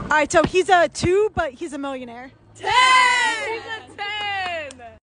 All right, so he's a 2, but he's a millionaire. 10!